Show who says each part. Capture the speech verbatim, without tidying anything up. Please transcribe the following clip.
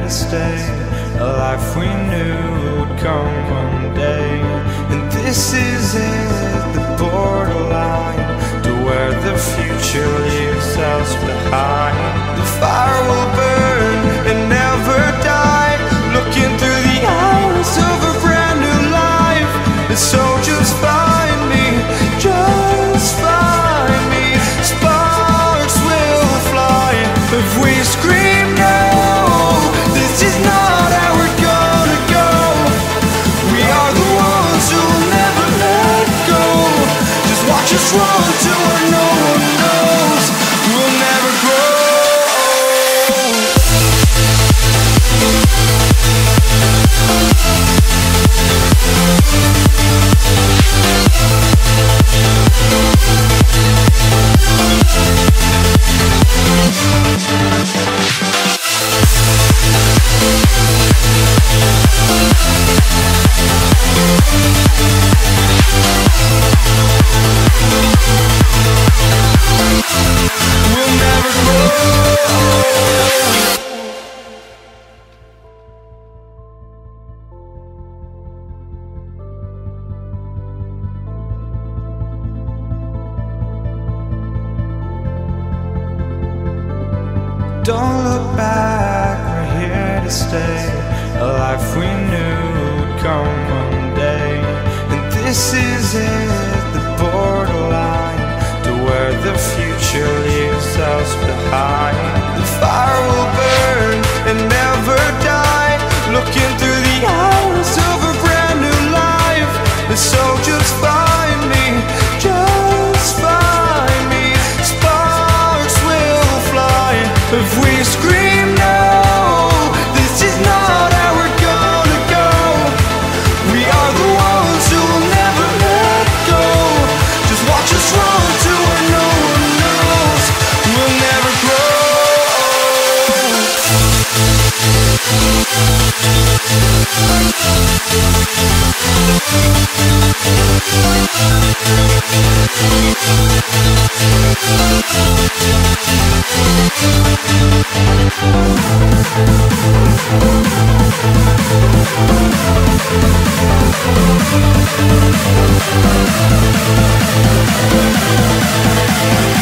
Speaker 1: to stay, a life we knew would come one day. And this is it, the borderline to where the future leaves us behind. The fire will burn and never die, looking through the eyes of a brand new life. And so just find me, just find me. Sparks will fly if we scream no. This is not how we're gonna go. We are the ones who'll never let go. Just watch us run to where no one knows. We'll never grow. We'll never grow. Don't look back, we're here to stay, a life we knew would come one day. And this is it, the borderline to where the future leaves us behind. The fire will burn and never die, looking through the eyes of a brand new life. And so just find me, just find me. Sparks will fly if we scream no. This is not how we're gonna go. We are the ones who will never let go. Just watch us run to where no one knows. We'll never grow.